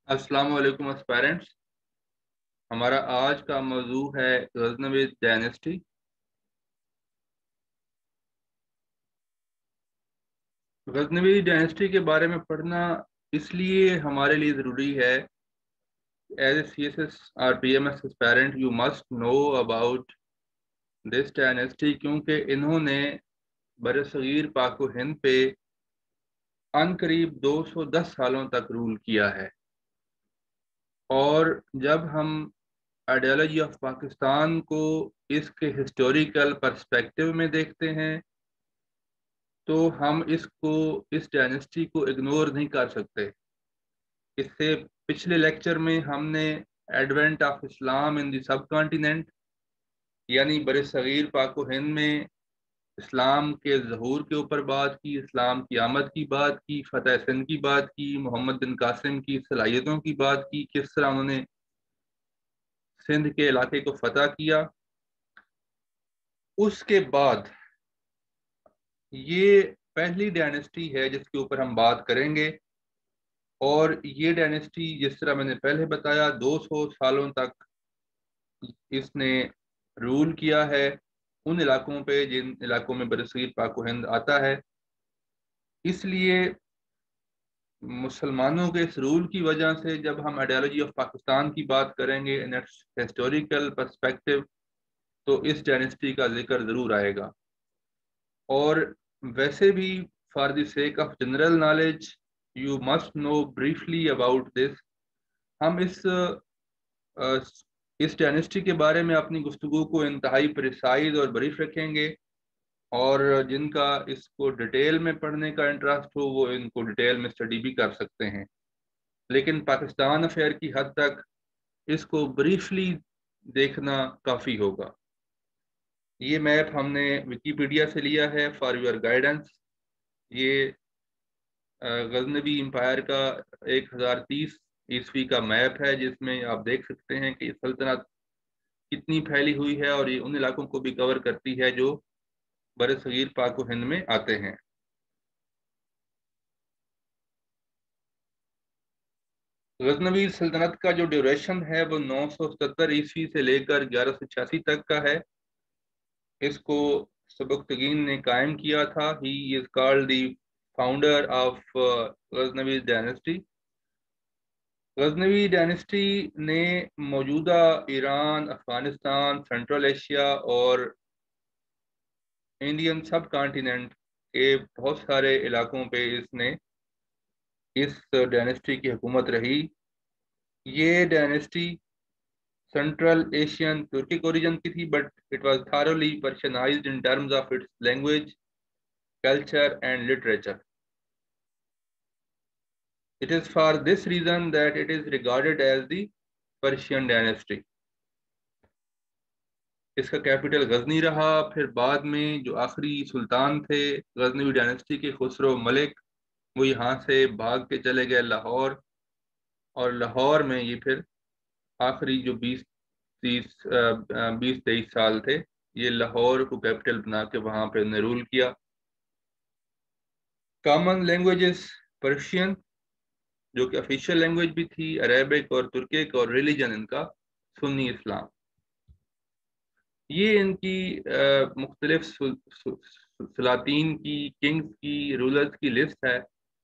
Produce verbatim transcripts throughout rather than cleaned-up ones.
अस्सलाम वालेकुम एस्पायरेंट्स। हमारा आज का मौजू है गजनवी डायनेस्टी। गजनवी डायनेस्टी के बारे में पढ़ना इसलिए हमारे लिए ज़रूरी है, as a C S S और P M S aspirant you must know about this dynasty, क्योंकि इन्होंने बरसगीर पाक व हिंद पे अनकरीब दो सौ दस सालों तक रूल किया है। और जब हम आइडियोलॉजी ऑफ पाकिस्तान को इसके हिस्टोरिकल पर्सपेक्टिव में देखते हैं तो हम इसको इस डायनेस्टी को इग्नोर नहीं कर सकते। इससे पिछले लेक्चर में हमने advent of Islam in the subcontinent यानी बरसगीर पाक व हिंद में इस्लाम के ज़हूर के ऊपर बात की, इस्लाम की आमद की बात की, फतह सिंध की बात की, मोहम्मद बिन कासिम की सलाहियतों की बात की, किस तरह उन्होंने सिंध के इलाके को फतह किया। उसके बाद ये पहली डायनेस्टी है जिसके ऊपर हम बात करेंगे, और ये डायनेस्टी जिस तरह मैंने पहले बताया दो सौ सालों तक इसने रूल किया है उन इलाकों पे जिन इलाकों में बरसगीर पाक व हिंद आता है। इसलिए मुसलमानों के इस रूल की वजह से जब हम आइडियोलॉजी ऑफ पाकिस्तान की बात करेंगे इन इट्स हिस्टोरिकल पर्सपेक्टिव तो इस डायनेस्टी का जिक्र ज़रूर आएगा। और वैसे भी for the sake of general knowledge you must know briefly about this. हम इस इस डायनेस्टी के बारे में अपनी गुफ्तगू को इंतहाई प्रिसाइज और ब्रीफ रखेंगे, और जिनका इसको डिटेल में पढ़ने का इंटरेस्ट हो वो इनको डिटेल में स्टडी भी कर सकते हैं, लेकिन पाकिस्तान अफेयर की हद तक इसको ब्रीफली देखना काफ़ी होगा। ये मैप हमने विकीपीडिया से लिया है फॉर योर गाइडेंस। ये गजनवी एम्पायर का एक हज़ार तीस ईस्वी का मैप है जिसमें आप देख सकते हैं कि सल्तनत कितनी फैली हुई है, और ये उन इलाकों को भी कवर करती है जो बरसगीर पाक व हिंद में आते हैं। गजनवी सल्तनत का जो ड्यूरेशन है वो नौ सौ सत्तर ईस्वी से लेकर ग्यारह सौ छियासी तक का है। इसको सबकतगीन ने कायम किया था। He is called the founder of Ghaznavi dynasty. Ghaznavi dynasty ने मौजूदा ईरान, अफगानिस्तान, सेंट्रल एशिया और इंडियन सब कॉन्टिनेंट के बहुत सारे इलाकों पे इसने इस डायनेस्टी की हुकूमत रही। ये dynasty Central Asian Turkic origin की थी, but it was thoroughly Persianized in terms of its language, culture and literature. It is for this reason that it is regarded as the Persian dynasty. इसका capital Ghazni रहा। फिर बाद में जो आखिरी सुल्तान थे गजनवी डायनेस्टी के, खुसरो मलिक, वो यहाँ से भाग के चले गए लाहौर, और लाहौर में ये फिर आखिरी जो बीस तीस बीस तेईस साल थे ये लाहौर को कैपिटल बना के वहाँ पे उन्हें रूल किया। कॉमन लैंग्वेजेस पर्शियन जो कि ऑफिशियल लैंग्वेज भी थी, अरेबिक और तुर्किक, और रिलीजन इनका सुन्नी इस्लाम। ये इनकी मुख्तलिफ सलातीन की, किंग्स की, रूलर्स की लिस्ट है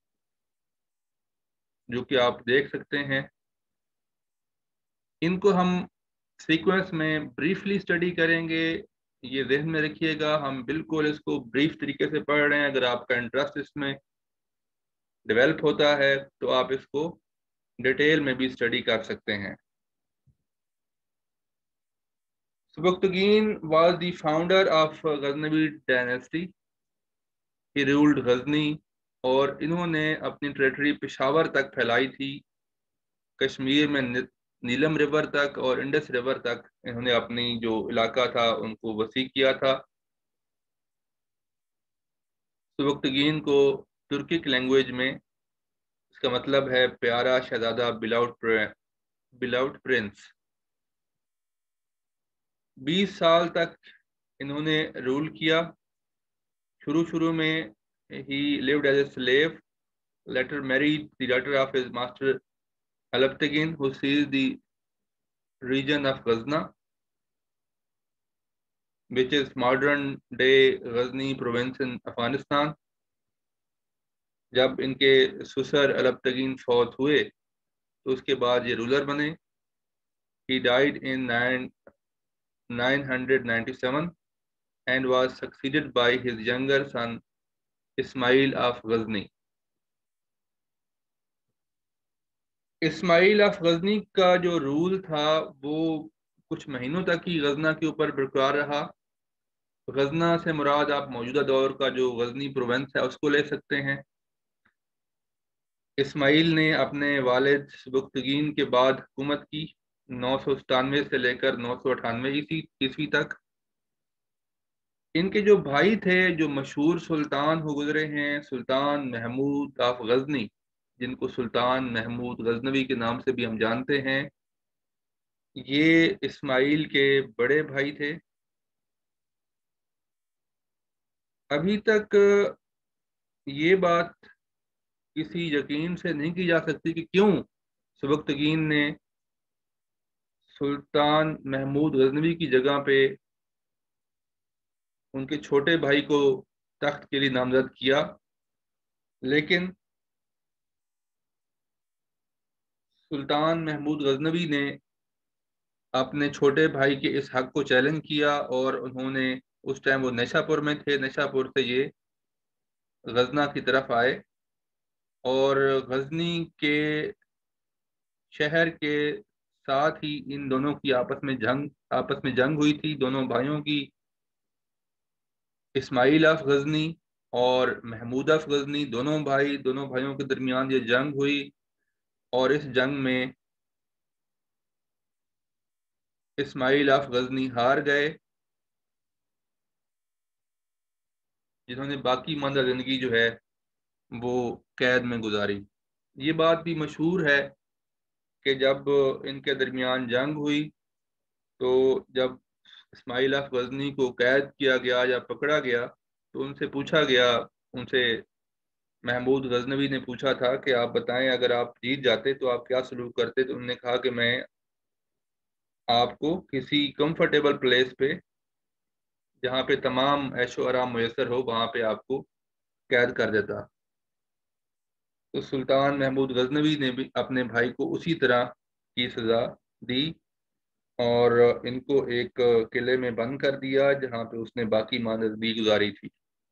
जो कि आप देख सकते हैं। इनको हम सीक्वेंस में ब्रीफली स्टडी करेंगे, ये जहन में रखिएगा। हम बिल्कुल इसको ब्रीफ तरीके से पढ़ रहे हैं। अगर आपका इंटरेस्ट इसमें डेवलप होता है तो आप इसको डिटेल में भी स्टडी कर सकते हैं। Sabuktigin was the founder of Ghaznavi dynasty. He ruled Ghazni, और इन्होंने अपनी टेरिटरी पेशावर तक फैलाई थी। कश्मीर में नीलम रिवर तक और इंडस रिवर तक इन्होंने अपनी जो इलाका था उनको वसी किया था। सबकतगीन को तुर्किक लैंग्वेज में इसका मतलब है प्यारा शहजादा, बिलाउड बिलाउड प्रिंस। बीस साल तक इन्होंने रूल किया। शुरू शुरू में he lived as a slave, later married the daughter of his master Alaptagin, who seized the region of Ghazna, which is modern day Ghazni province in Afghanistan. جب ان کے سسر الپتگین فوت ہوئے تو اس کے بعد یہ رولر بنے. He died in nine ninety-seven and was succeeded by his younger son Ismail of Ghazni. Ismail of Ghazni کا جو رول تھا وہ کچھ مہینوں تک ہی غزنہ کے اوپر برقرار رہا. غزنہ سے مراد آپ موجودہ دور کا جو غزنی پروونس ہے اس کو لے سکتے ہیں. اسماعیل نے اپنے والد سبکتگین کے بعد حکومت کی نو سو ستانوے سے لے کر نو سو اٹھانوے عیسوی تک. ان کے جو بھائی تھے جو مشہور سلطان ہو گزرے ہیں، سلطان محمود آف غزنی، جن کو سلطان محمود غزنوی کے نام سے بھی ہم جانتے ہیں، یہ اسماعیل کے بڑے بھائی تھے. ابھی تک یہ بات کسی یقین سے نہیں کی جا سکتی کہ کیوں سبکتگین نے سلطان محمود غزنوی کی جگہ پہ ان کے چھوٹے بھائی کو تخت کے لیے نامزد کیا. لیکن سلطان محمود غزنوی نے اپنے چھوٹے بھائی کے اس حق کو چیلنج کیا اور انہوں نے، اس ٹائم وہ نیشا پور میں تھے، نیشا پور سے یہ غزنہ کی طرف آئے اور غزنی کے شہر کے ساتھ ہی ان دونوں کی آپس میں جنگ آپس میں جنگ ہوئی تھی. دونوں بھائیوں کی، اسماعیل آف غزنی اور محمود آف غزنی، دونوں بھائی دونوں بھائیوں کے درمیان یہ جنگ ہوئی اور اس جنگ میں اسماعیل آف غزنی ہار گئے، جنہوں نے باقی ماندہ زندگی جو ہے وہ قید میں گزاری. یہ بات بھی مشہور ہے کہ جب ان کے درمیان جنگ ہوئی تو جب اسماعیل آف غزنی کو قید کیا گیا یا پکڑا گیا تو ان سے پوچھا گیا، ان سے محمود غزنوی نے پوچھا تھا کہ آپ بتائیں اگر آپ جیت جاتے تو آپ کیا سلوک کرتے؟ تو انہوں نے کہا کہ میں آپ کو کسی کمفرٹیبل پلیس پہ جہاں پہ تمام عیش و آرام میسر ہو وہاں پہ آپ کو قید کر دیتا. تو سلطان محمود غزنوی نے بھی اپنے بھائی کو اسی طرح کی سزا دی اور ان کو ایک قلعے میں بند کر دیا جہاں پہ اس نے باقی ماندہ زندگی گزاری تھی.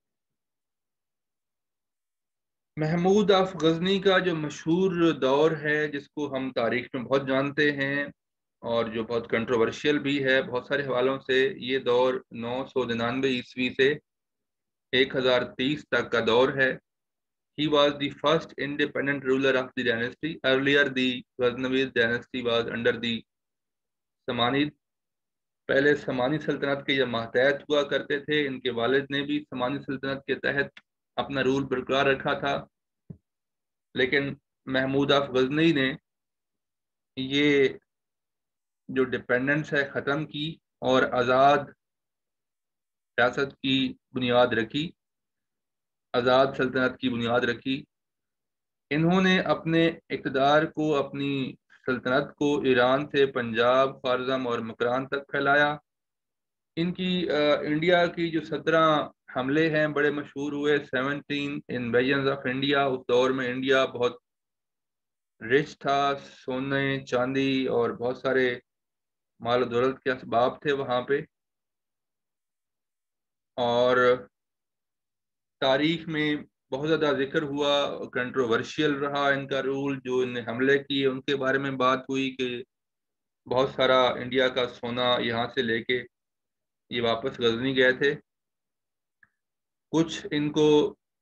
محمود آف غزنی کا جو مشہور دور ہے جس کو ہم تاریخ میں بہت جانتے ہیں اور جو بہت کنٹروورشیل بھی ہے بہت سارے حوالوں سے، یہ دور نو سو ننانوے عیسوی سے ایک ہزار تیس تک کا دور ہے. He was the first independent ruler of the dynasty. Earlier the Ghaznavid dynasty was under the Samanid. پہلے سمانی سلطنت کے یہ ماتحت ہوا کرتے تھے. ان کے والد نے بھی سمانی سلطنت کے تحت اپنا رول برقرار رکھا تھا، لیکن محمود آف غزنی نے یہ جو ڈیپینڈنس ہے ختم کی اور آزاد ریاست کی بنیاد رکھی، آزاد سلطنت کی بنیاد رکھی. انہوں نے اپنے اقتدار کو، اپنی سلطنت کو ایران سے پنجاب، خوارزم اور مکران تک پھیلایا. ان کی انڈیا کی جو سترہ حملے ہیں بڑے مشہور ہوئے، سیونٹین انویژنز آف انڈیا. اس دور میں انڈیا بہت رچ تھا، سونے چاندی اور بہت سارے مال و دولت کے اسباب تھے وہاں پہ، اور تاریخ میں بہت زیادہ ذکر ہوا، کنٹروورشیل رہا ان کا رول. جو ان نے حملے کیے ان کے بارے میں بات ہوئی کہ بہت سارا انڈیا کا سونا یہاں سے لے کے یہ واپس غزنی گئے تھے. کچھ ان کو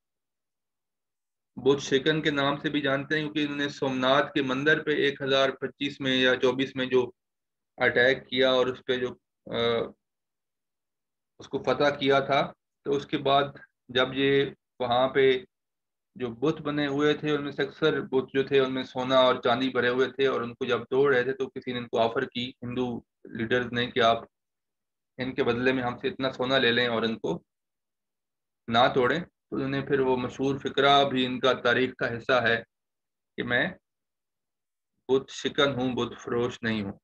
بدھ شکن کے نام سے بھی جانتے ہیں کیونکہ انہوں نے سومناتھ کے مندر پہ ایک ہزار پچیس میں یا چوبیس میں جو اٹیک کیا اور اس پہ جو اس کو فتح کیا تھا، تو اس کے بعد جب یہ وہاں پہ جو بت بنے ہوئے تھے ان میں سے اکثر بت جو تھے ان میں سونا اور چاندی بھرے ہوئے تھے، اور ان کو جب توڑ رہے تھے تو کسی نے ان کو آفر کی، ہندو لیڈرز نے، کہ آپ ان کے بدلے میں ہم سے اتنا سونا لے لیں اور ان کو نہ توڑیں. تو انہوں نے پھر وہ مشہور فقرہ بھی ان کا تاریخ کا حصہ ہے کہ میں بت شکن ہوں، بت فروش نہیں ہوں.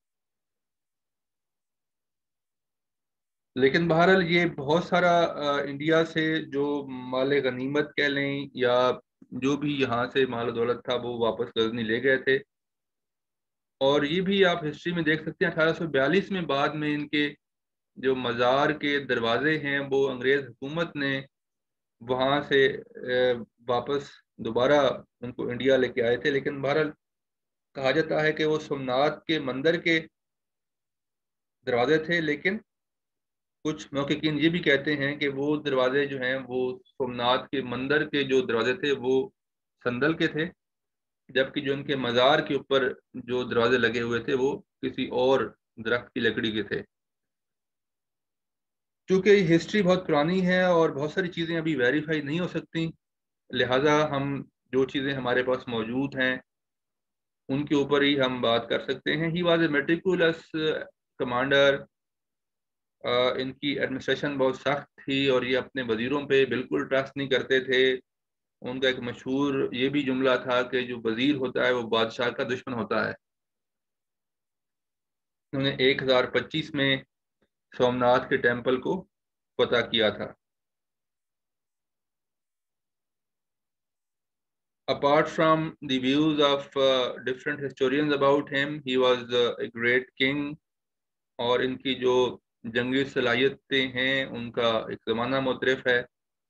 لیکن بہرحال یہ بہت سارا انڈیا سے جو مال غنیمت کہہ لیں یا جو بھی یہاں سے مال و دولت تھا وہ واپس غزنی لے گئے تھے. اور یہ بھی آپ ہسٹری میں دیکھ سکتے ہیں اٹھارہ سو بیالیس میں بعد میں ان کے جو مزار کے دروازے ہیں وہ انگریز حکومت نے وہاں سے واپس دوبارہ ان کو انڈیا لے کے آئے تھے. لیکن بہرحال کہا جاتا ہے کہ وہ سومنات کے مندر کے دروازے تھے، لیکن کچھ محققین یہ بھی کہتے ہیں کہ وہ دروازے جو ہیں وہ سومنات کے مندر کے جو دروازے تھے وہ سندل کے تھے، جبکہ جو ان کے مزار کے اوپر جو دروازے لگے ہوئے تھے وہ کسی اور درخت کی لکڑی کے تھے. چونکہ یہ ہسٹری بہت پرانی ہے اور بہت ساری چیزیں ابھی ویریفائی نہیں ہو سکتی، لہٰذا ہم جو چیزیں ہمارے پاس موجود ہیں ان کے اوپر ہی ہم بات کر سکتے ہیں. ہی واز اے میٹیکولس کمانڈر. ان کی ایڈمنسٹریشن بہت سخت تھی اور یہ اپنے وزیروں پہ بالکل ٹرسٹ نہیں کرتے تھے. ان کا ایک مشہور یہ بھی جملہ تھا کہ جو وزیر ہوتا ہے وہ بادشاہ کا دشمن ہوتا ہے. انہوں نے ایک ہزار پچیس میں سومناتھ کے ٹیمپل کو فتح کیا تھا. Apart from the views of uh, different historians about him, he was uh, a great king. اور ان کی جو جنگی صلاحیتیں ہیں ان کا ایک زمانہ مترف ہے.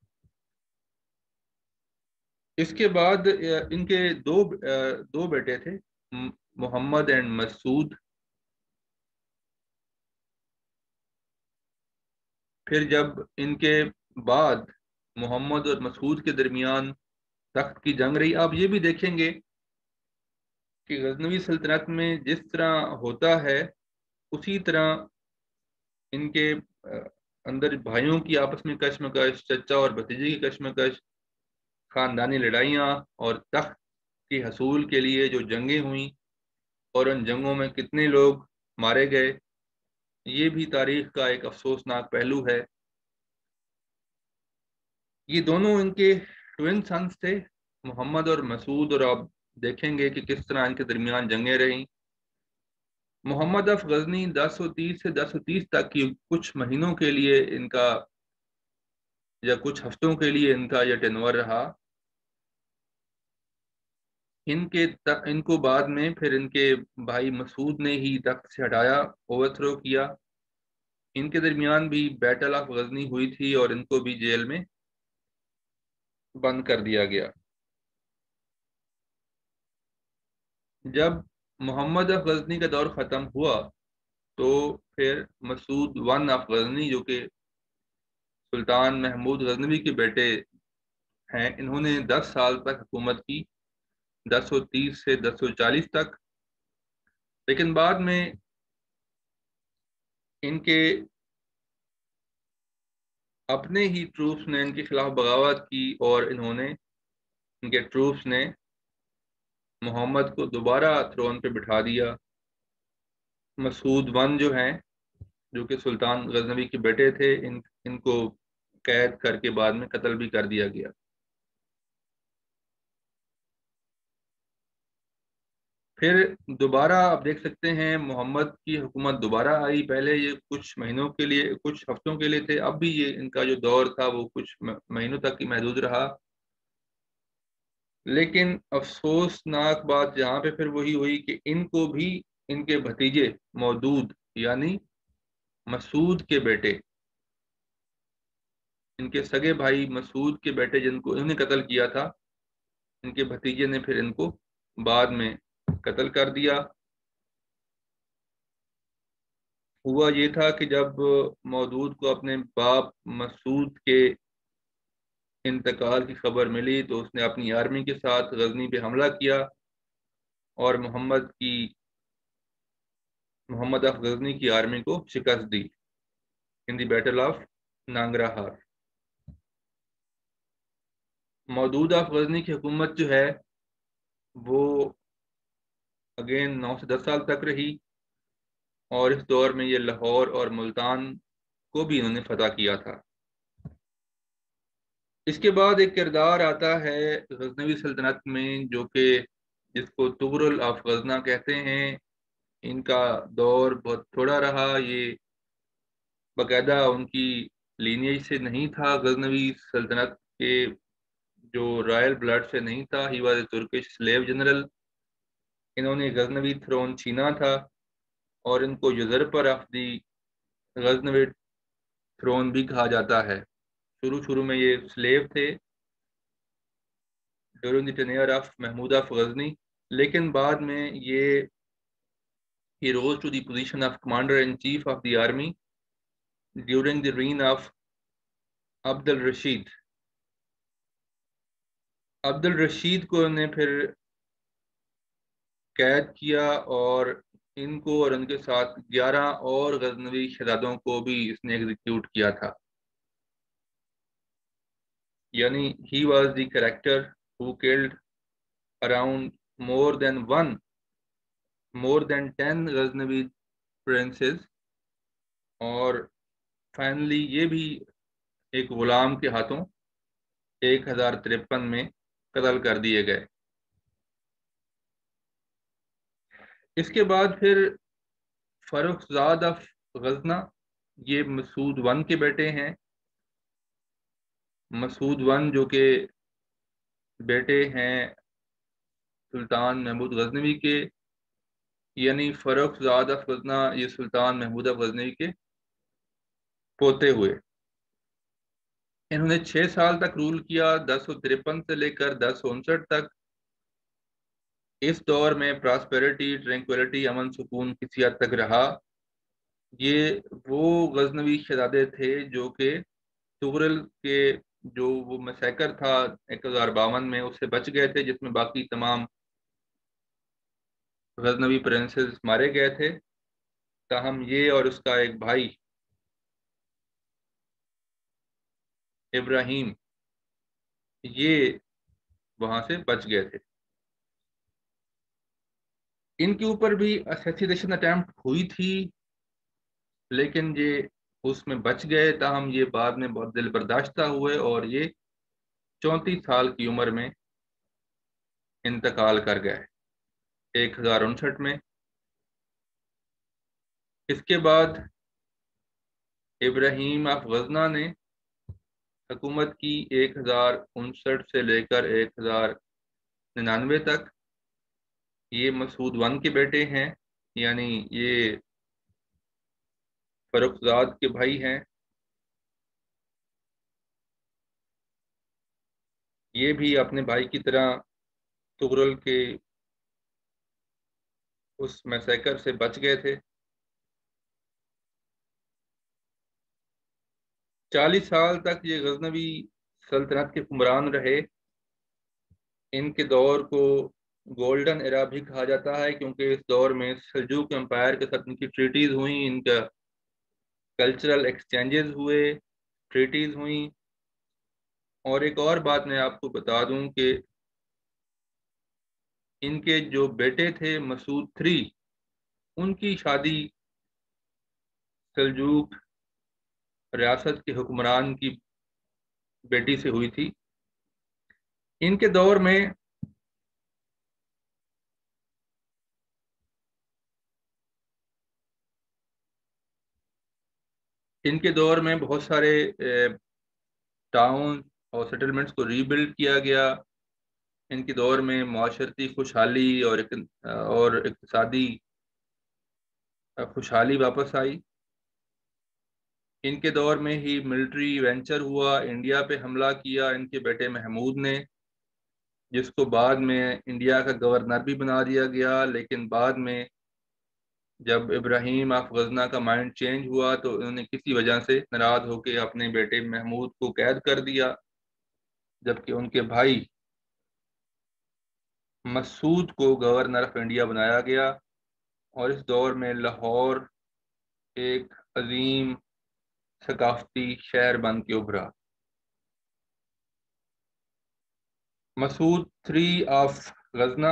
اس کے بعد ان کے دو دو بیٹے تھے، محمد اینڈ مسعود. پھر جب ان کے بعد محمد اور مسعود کے درمیان تخت کی جنگ رہی. آپ یہ بھی دیکھیں گے کہ غزنوی سلطنت میں جس طرح ہوتا ہے اسی طرح ان کے اندر بھائیوں کی آپس میں کشمکش، چچا اور بھتیجے کی کشمکش، خاندانی لڑائیاں اور تخت کے حصول کے لیے جو جنگیں ہوئیں اور ان جنگوں میں کتنے لوگ مارے گئے، یہ بھی تاریخ کا ایک افسوسناک پہلو ہے. یہ دونوں ان کے ٹوین سنس تھے، محمد اور مسعود، اور آپ دیکھیں گے کہ کس طرح ان کے درمیان جنگیں رہیں. محمد اف غزنی دس سو تیس سے دس سو تیس تک کی کچھ مہینوں کے لیے ان کا یا کچھ ہفتوں کے لیے ان کا یہ ٹینور رہا. ان کے ان کو بعد میں پھر ان کے بھائی مسعود نے ہی تخت سے ہٹایا، اوور تھرو کیا. ان کے درمیان بھی بیٹل آف غزنی ہوئی تھی اور ان کو بھی جیل میں بند کر دیا گیا. جب محمد اف غزنی کا دور ختم ہوا تو پھر مسعود ون آف غزنی جو کہ سلطان محمود غزنوی کے بیٹے ہیں، انہوں نے دس سال تک حکومت کی، دس سو تیس سے دس سو چالیس تک. لیکن بعد میں ان کے اپنے ہی ٹروپس نے ان کے خلاف بغاوت کی اور انہوں نے ان کے ٹروپس نے محمد کو دوبارہ تھرون پہ بٹھا دیا. مسعود ون جو ہیں جو کہ سلطان غزنوی کے بیٹے تھے، ان ان کو قید کر کے بعد میں قتل بھی کر دیا گیا. پھر دوبارہ آپ دیکھ سکتے ہیں محمد کی حکومت دوبارہ آئی. پہلے یہ کچھ مہینوں کے لیے کچھ ہفتوں کے لیے تھے، اب بھی یہ ان کا جو دور تھا وہ کچھ مہینوں تک ہی محدود رہا. لیکن افسوسناک بات جہاں پہ پھر وہی ہوئی کہ ان کو بھی ان کے بھتیجے مودود یعنی مسعود کے بیٹے، ان کے سگے بھائی مسعود کے بیٹے جن کو انہوں نے قتل کیا تھا، ان کے بھتیجے نے پھر ان کو بعد میں قتل کر دیا. ہوا یہ تھا کہ جب مودود کو اپنے باپ مسعود کے انتقال کی خبر ملی تو اس نے اپنی آرمی کے ساتھ غزنی پہ حملہ کیا اور محمد کی محمد اف غزنی کی آرمی کو شکست دی in the battle of Nangarhar. Maudud of Ghazni کی حکومت جو ہے وہ اگین نو سے دس سال تک رہی اور اس دور میں یہ لاہور اور ملتان کو بھی انہوں نے فتح کیا تھا. اس کے بعد ایک کردار آتا ہے غزنوی سلطنت میں جو کہ جس کو تغرل آف غزنا کہتے ہیں، ان کا دور بہت تھوڑا رہا، یہ باقاعدہ ان کی لینیج سے نہیں تھا، غزنوی سلطنت کے جو رائل بلڈ سے نہیں تھا. He was a Turkish slave general. انہوں نے غزنوی تھرون چھینا تھا اور ان کو usurper of the Ghaznavi throne بھی کہا جاتا ہے. شروع شروع میں یہ سلیو تھے during the tenure of Mahmud of Ghazni, لیکن بعد میں یہ he rose to the position of commander in chief of the army during the reign of عبد الرشید. عبد الرشید کو نے پھر قید کیا اور ان کو اور ان کے ساتھ گیارہ اور غزنوی شہزادوں کو بھی اس نے ایگزیکیوٹ کیا تھا. یعنی he was the character who killed around more than one more than ten Ghaznavi princes. اور فائنلی یہ بھی ایک غلام کے ہاتھوں ایک ہزار ترپن میں قتل کر دیے گئے. اس کے بعد پھر فرخزاد آف غزنہ، یہ مسعود ون کے بیٹے ہیں. مسعود ون جو کہ بیٹے ہیں سلطان محمود غزنوی کے، یعنی فرخزاد آف غزنہ یہ سلطان محمود آف غزنوی کے پوتے ہوئے. انہوں نے چھ سال تک رول کیا، دس سو ترپن سے لے کر دس سو انسٹھ تک. اس دور میں پراسپیرٹی، ٹرینکویلٹی، امن سکون کسی حد تک رہا. یہ وہ غزنوی شہزادے تھے جو کہ تغرل کے جو وہ مسیکر تھا ایک ہزار باون میں، اس سے بچ گئے تھے، جس میں باقی تمام غزنوی پرنسز مارے گئے تھے. تاہم یہ اور اس کا ایک بھائی ابراہیم یہ وہاں سے بچ گئے تھے. ان کے اوپر بھی اسیسینیشن اٹیمپٹ ہوئی تھی لیکن یہ اس میں بچ گئے. تاہم یہ بعد میں بہت دل برداشتہ ہوئے اور یہ چونتیس سال کی عمر میں انتقال کر گئے ایک ہزار انسٹھ میں. اس کے بعد ابراہیم آف غزنہ نے حکومت کی ایک ہزار انسٹھ سے لے کر ایک ہزار ننانوے تک. یہ مسعود ون کے بیٹے ہیں، یعنی یہ فرخزاد کے بھائی ہیں. یہ بھی اپنے بھائی کی طرح تغرل کے اس میسیکر سے بچ گئے تھے. چالیس سال تک یہ غزنوی سلطنت کے حکمران رہے. ان کے دور کو گولڈن ایرا بھی کہا جاتا ہے کیونکہ اس دور میں سلجوق امپائر کے ساتھ ان کی ٹریٹیز ہوئیں، ان کا کلچرل ایکسچینجز ہوئے، ٹریٹیز ہوئیں. اور ایک اور بات میں آپ کو بتا دوں کہ ان کے جو بیٹے تھے مسعود تھری، ان کی شادی سلجوق ریاست کے حکمران کی بیٹی سے ہوئی تھی. ان کے دور میں ان کے دور میں بہت سارے ٹاؤن اور سیٹلمنٹس کو ری بلڈ کیا گیا. ان کے دور میں معاشرتی خوشحالی اور اور اقتصادی خوشحالی واپس آئی. ان کے دور میں ہی ملٹری وینچر ہوا، انڈیا پہ حملہ کیا ان کے بیٹے محمود نے، جس کو بعد میں انڈیا کا گورنر بھی بنا دیا گیا. لیکن بعد میں جب ابراہیم آف غزنہ کا مائنڈ چینج ہوا تو انہوں نے کسی وجہ سے ناراض ہو کے اپنے بیٹے محمود کو قید کر دیا، جبکہ ان کے بھائی مسعود کو گورنر آف انڈیا بنایا گیا. اور اس دور میں لاہور ایک عظیم ثقافتی شہر بن کے ابھرا. مسعود تھری آف غزنہ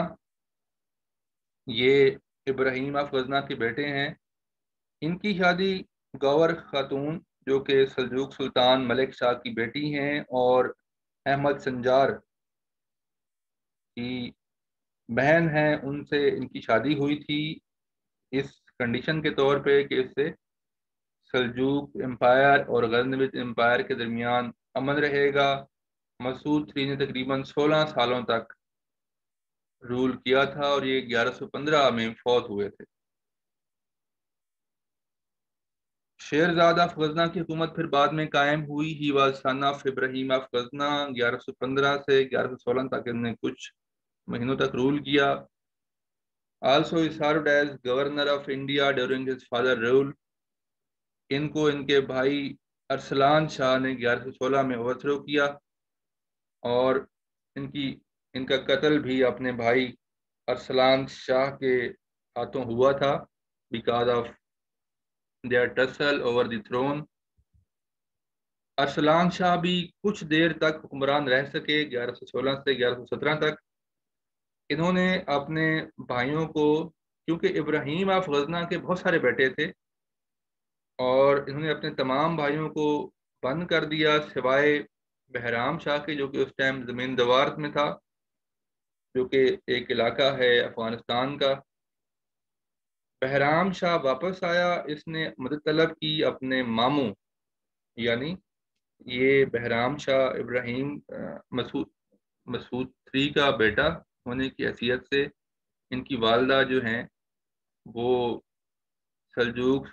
یہ ابراہیم آف غزنہ کے بیٹے ہیں. ان کی شادی گور خاتون جو کہ سلجوق سلطان ملک شاہ کی بیٹی ہیں اور احمد سنجار کی بہن ہیں، ان سے ان کی شادی ہوئی تھی اس کنڈیشن کے طور پہ کہ اس سے سلجوق امپائر اور غزنوی امپائر کے درمیان امن رہے گا۔ مسعود تھری نے تقریباً سولہ سالوں تک رول کیا تھا اور یہ گیارہ سو پندرہ میں فوت ہوئے تھے۔ شیرزاد آف غزنہ کی حکومت پھر بعد میں قائم ہوئی۔ He was son of Ibrahim of Ghazna. گیارہ سو پندرہ سے گیارہ سو سولہ تک انہوں نے کچھ مہینوں تک رول کیا۔ Also he served as governor of India during his father rule. ان کو ان کے بھائی ارسلان شاہ نے گیارہ سو سولہ میں اوور تھرو کیا اور ان کی ان کا قتل بھی اپنے بھائی ارسلان شاہ کے ہاتھوں ہوا تھا because of their tussle over the throne. Arslan Shah بھی کچھ دیر تک حکمران رہ سکے، گیارہ سو سولہ سے گیارہ سو سترہ تک۔ انہوں نے اپنے بھائیوں کو، کیونکہ ابراہیم آف غزنہ کے بہت سارے بیٹے تھے، اور انہوں نے اپنے تمام بھائیوں کو بند کر دیا سوائے بہرام شاہ کے، جو کہ اس ٹائم زمین دوارت میں تھا، جو کہ ایک علاقہ ہے افغانستان کا۔ بہرام شاہ واپس آیا، اس نے مدد طلب کی اپنے ماموں، یعنی یہ بہرام شاہ ابراہیم مسعود مسعود تھری کا بیٹا ہونے کی حیثیت سے ان کی والدہ جو ہیں وہ سلجوق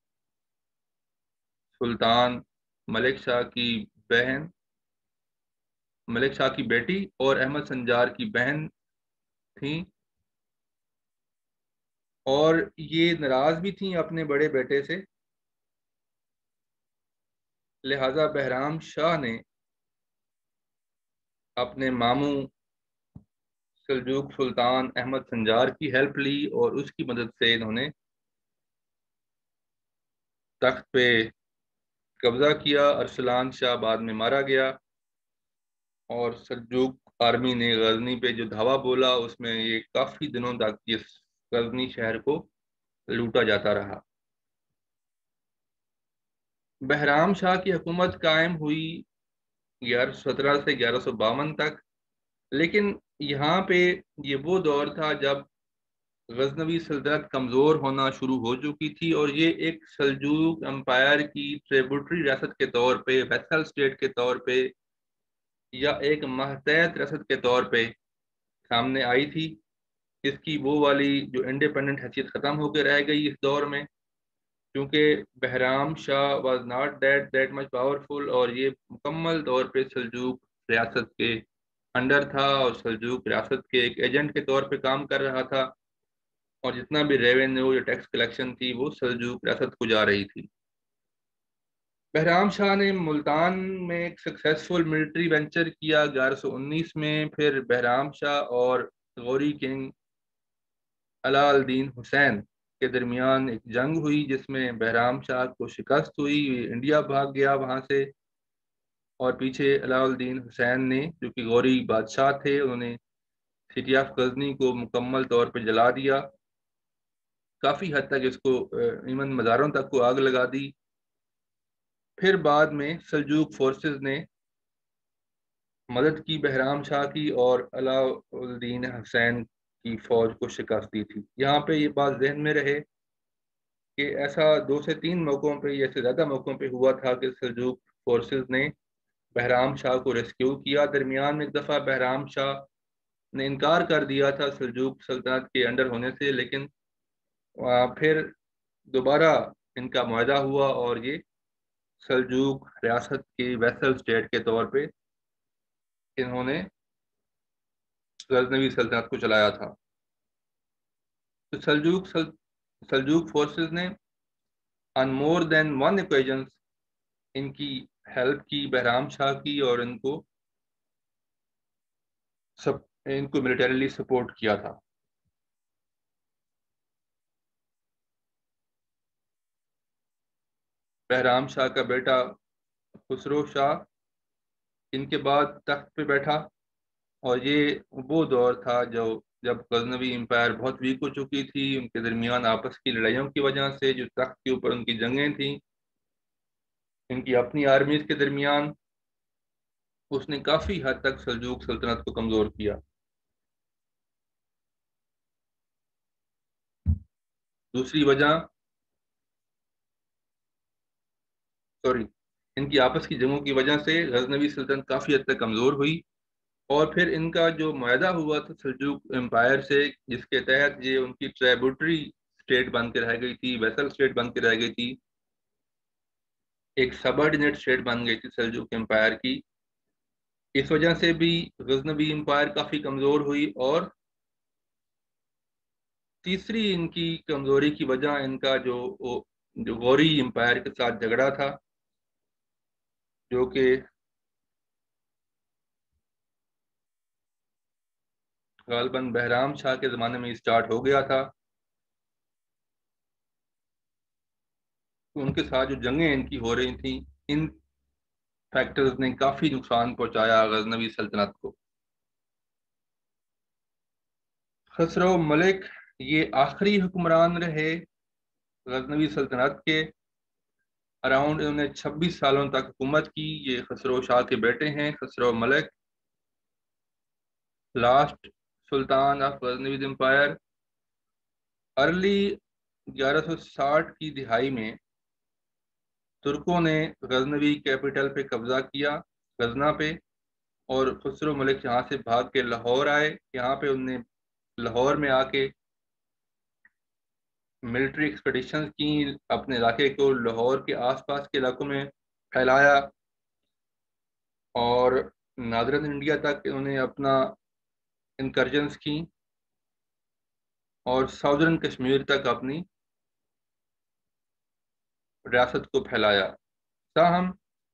سلطان ملک شاہ کی بہن ملک شاہ کی بیٹی اور احمد سنجار کی بہن تھیں، اور یہ ناراض بھی تھیں اپنے بڑے بیٹے سے، لہذا بہرام شاہ نے اپنے ماموں سلجوق سلطان احمد سنجار کی ہیلپ لی اور اس کی مدد سے انہوں نے تخت پہ قبضہ کیا۔ ارسلان شاہ بعد میں مارا گیا اور سلجوق آرمی نے غزنی پہ جو دھاوا بولا اس میں یہ کافی دنوں تک اس غزنی شہر کو لوٹا جاتا رہا۔ بہرام شاہ کی حکومت قائم ہوئی گیارہ سو سترہ سے گیارہ سو باون تک، لیکن یہاں پہ یہ وہ دور تھا جب غزنوی سلطنت کمزور ہونا شروع ہو چکی تھی اور یہ ایک سلجوق امپائر کی ٹریبوٹری ریاست کے طور پہ، ویسل اسٹیٹ کے طور پہ یا ایک ماتحت ریاست کے طور پہ سامنے آئی تھی۔ اس کی وہ والی جو انڈیپینڈنٹ حیثیت ختم ہو کے رہ گئی اس دور میں، کیونکہ Bahram Shah was not that that much powerful اور یہ مکمل طور پہ سلجوق ریاست کے انڈر تھا اور سلجوق ریاست کے ایک ایجنٹ کے طور پہ کام کر رہا تھا، اور جتنا بھی ریونیو یا ٹیکس کلیکشن تھی وہ سلجوق ریاست کو جا رہی تھی۔ بہرام شاہ نے ملتان میں ایک سکسیسفل ملٹری وینچر کیا گیارہ سو انیس میں۔ پھر بہرام شاہ اور غوری کنگ علاء الدین حسین کے درمیان ایک جنگ ہوئی جس میں بہرام شاہ کو شکست ہوئی، انڈیا بھاگ گیا وہاں سے، اور پیچھے علاء الدین حسین نے جو کہ غوری بادشاہ تھے انہوں نے سٹی آف غزنی کو مکمل طور پہ جلا دیا، کافی حد تک اس کو ایون مزاروں تک کو آگ لگا دی۔ پھر بعد میں سلجوق فورسز نے مدد کی بہرام شاہ کی اور علاء الدین حسین کی فوج کو شکست دی تھی۔ یہاں پہ یہ بات ذہن میں رہے کہ ایسا دو سے تین موقعوں پہ یا سے زیادہ موقعوں پہ ہوا تھا کہ سلجوق فورسز نے بہرام شاہ کو ریسکیو کیا۔ درمیان میں ایک دفعہ بہرام شاہ نے انکار کر دیا تھا سلجوق سلطنت کے انڈر ہونے سے، لیکن پھر دوبارہ ان کا معاہدہ ہوا اور یہ سلجوق ریاست کی ویسل اسٹیٹ کے طور پہ انہوں نے غزنوی سلطنت کو چلایا تھا۔ تو سلجوق سل... سلجوق فورسز نے on more than one occasions ان کی ہیلپ کی بہرام شاہ کی اور ان کو سب ان کو ملیٹریلی سپورٹ کیا تھا۔ بہرام شاہ کا بیٹا خسرو شاہ ان کے بعد تخت پہ بیٹھا، اور یہ وہ دور تھا جو جب غزنوی امپائر بہت ویک ہو چکی تھی، ان کے درمیان آپس کی لڑائیوں کی وجہ سے جو تخت کے اوپر ان کی جنگیں تھیں ان کی اپنی آرمیز کے درمیان، اس نے کافی حد تک سلجوق سلطنت کو کمزور کیا۔ دوسری وجہ سوری ان کی آپس کی جنگوں کی وجہ سے غزنوی سلطنت کافی حد تک کمزور ہوئی، اور پھر ان کا جو معاہدہ ہوا تھا سلجوق امپائر سے، جس کے تحت یہ ان کی ٹریبوٹری اسٹیٹ بن کے رہ گئی تھی، ویسل اسٹیٹ بن کے رہ گئی تھی، ایک سبارڈینیٹ اسٹیٹ بن گئی تھی سلجوق امپائر کی، اس وجہ سے بھی غزنوی امپائر کافی کمزور ہوئی۔ اور تیسری ان کی کمزوری کی وجہ ان کا جو جو غوری امپائر کے ساتھ جھگڑا تھا، جو کہ غالباً بہرام شاہ کے زمانے میں اسٹارٹ ہو گیا تھا۔ ان کے ساتھ جو جنگیں ان کی ہو رہی تھیں، ان فیکٹرز نے کافی نقصان پہنچایا غزنوی سلطنت کو۔ خسرو ملک یہ آخری حکمران رہے غزنوی سلطنت کے، اراؤنڈ انہوں نے چھبیس سالوں تک حکومت کی۔ یہ خسرو شاہ کے بیٹے ہیں، خسرو ملک، لاسٹ سلطان آف غزنوی امپائر۔ ارلی گیارہ سو ساٹھ کی دہائی میں ترکوں نے غزنوی کیپٹل پہ قبضہ کیا، غزنہ پہ، اور خسرو ملک یہاں سے بھاگ کے لاہور آئے۔ یہاں پہ انہوں نے لاہور میں آ کے ملٹری ایکسپیڈیشنز کی، اپنے علاقے کو لاہور کے آس پاس کے علاقوں میں پھیلایا، اور نادرن انڈیا تک انہوں نے اپنا انکرجنس کی، اور ساؤدرن کشمیر تک اپنی ریاست کو پھیلایا۔ تاہم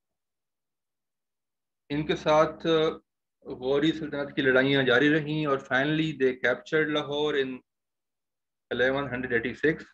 ان کے ساتھ غوری سلطنت کی لڑائیاں جاری رہیں، اور finally the captured Lahore in eleven eighty six,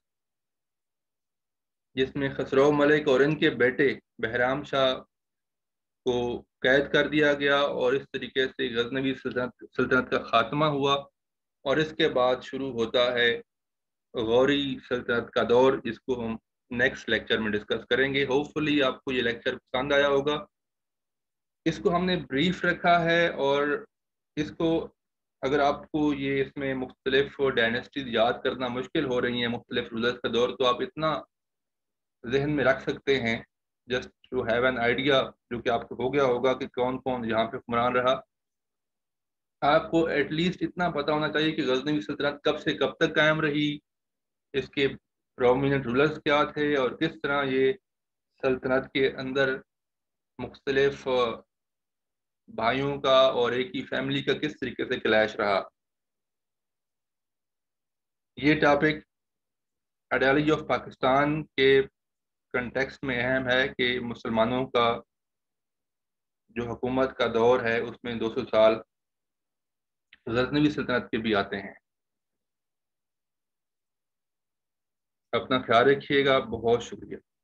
جس میں خسرو ملک اور ان کے بیٹے بہرام شاہ کو قید کر دیا گیا، اور اس طریقے سے غزنوی سلطنت سلطنت کا خاتمہ ہوا۔ اور اس کے بعد شروع ہوتا ہے غوری سلطنت کا دور، جس کو ہم نیکسٹ لیکچر میں ڈسکس کریں گے۔ ہوپ فلی آپ کو یہ لیکچر پسند آیا ہوگا۔ اس کو ہم نے بریف رکھا ہے، اور اس کو اگر آپ کو یہ اس میں مختلف ڈائنیسٹیز یاد کرنا مشکل ہو رہی ہیں، مختلف رولرز کا دور، تو آپ اتنا ذہن میں رکھ سکتے ہیں، just to have an idea, جو کہ آپ کو ہو گیا ہوگا کہ کون کون یہاں پہ حکمران رہا۔ آپ کو ایٹ لیسٹ اتنا پتا ہونا چاہیے کہ غزنوی سلطنت کب سے کب تک قائم رہی، اس کے پرومیننٹ رولرز کیا تھے، اور کس طرح یہ سلطنت کے اندر مختلف بھائیوں کا اور ایک ہی فیملی کا کس طریقے سے کلیش رہا۔ یہ ٹاپک آئیڈیالوجی آف پاکستان کے کنٹیکسٹ میں اہم ہے کہ مسلمانوں کا جو حکومت کا دور ہے اس میں دو سو سال غزنوی سلطنت کے بھی آتے ہیں۔ اپنا خیال رکھیے گا، بہت شکریہ۔